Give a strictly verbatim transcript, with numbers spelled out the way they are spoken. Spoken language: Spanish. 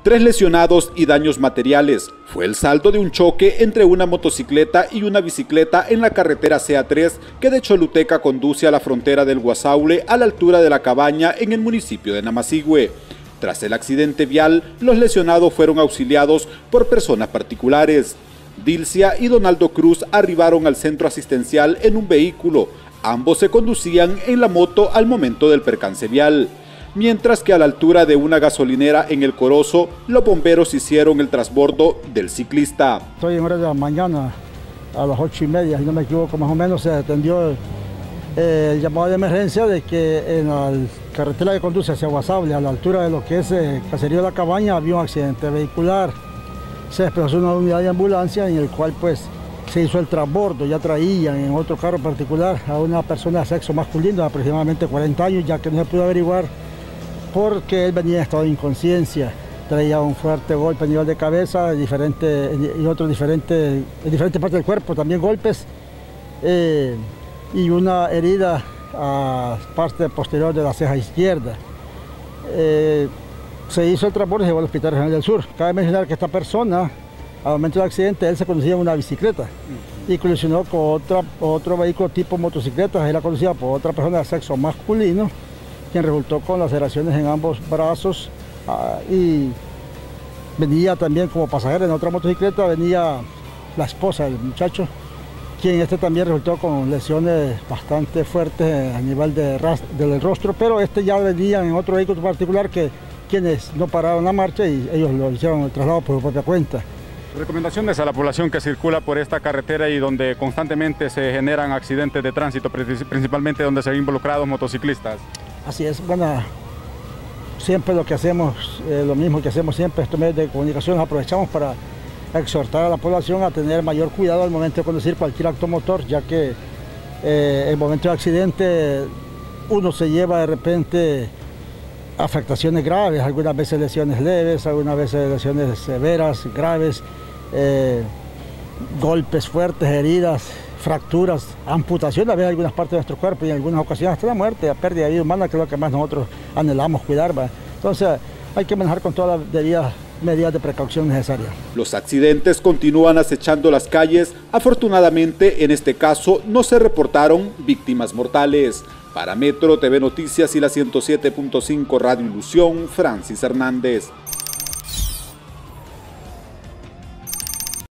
Tres lesionados y daños materiales. Fue el saldo de un choque entre una motocicleta y una bicicleta en la carretera C A tres que de Choluteca conduce a la frontera del Guasaule a la altura de La Cabaña en el municipio de Namasigüe. Tras el accidente vial, los lesionados fueron auxiliados por personas particulares. Dilcia y Donaldo Cruz arribaron al centro asistencial en un vehículo. Ambos se conducían en la moto al momento del percance vial. Mientras que a la altura de una gasolinera en El Corozo, los bomberos hicieron el transbordo del ciclista. Estoy en hora de la mañana, a las ocho y media, si no me equivoco, más o menos se atendió eh, el llamado de emergencia de que en la carretera que conduce hacia Guasaule, a la altura de lo que es el caserío de La Cabaña, había un accidente vehicular. Se desplazó una unidad de ambulancia en el cual pues se hizo el transbordo. Ya traían en otro carro particular a una persona de sexo masculino de aproximadamente cuarenta años, ya que no se pudo averiguar porque él venía en estado de inconsciencia, traía un fuerte golpe a nivel de cabeza diferente, y otros diferentes, en diferentes partes del cuerpo, también golpes, eh, y una herida a parte posterior de la ceja izquierda. Eh, se hizo el transporte y se llevó al Hospital Regional del Sur. Cabe mencionar que esta persona, al momento del accidente, él se conducía en una bicicleta y colisionó con otra, otro vehículo tipo motocicleta, era conducida por otra persona de sexo masculino, quien resultó con laceraciones en ambos brazos, uh, y venía también como pasajera en otra motocicleta, venía la esposa del muchacho, quien este también resultó con lesiones bastante fuertes a nivel de del rostro, pero este ya venía en otro vehículo particular que quienes no pararon la marcha y ellos lo hicieron el traslado por su propia cuenta. Recomendaciones a la población que circula por esta carretera y donde constantemente se generan accidentes de tránsito, principalmente donde se ven involucrados motociclistas. Así es, bueno, siempre lo que hacemos, eh, lo mismo que hacemos siempre, estos medios de comunicación aprovechamos para exhortar a la población a tener mayor cuidado al momento de conducir cualquier automotor, ya que eh, en el momento de accidente uno se lleva de repente afectaciones graves, algunas veces lesiones leves, algunas veces lesiones severas, graves, eh, golpes fuertes, heridas, fracturas, amputaciones a veces en algunas partes de nuestro cuerpo y en algunas ocasiones hasta la muerte, la pérdida de vida humana, que es lo que más nosotros anhelamos cuidar, ¿va? Entonces hay que manejar con todas las debidas medidas de precaución necesarias. Los accidentes continúan acechando las calles. Afortunadamente, en este caso no se reportaron víctimas mortales. Para Metro T V Noticias y la ciento siete punto cinco Radio Ilusión, Francis Hernández.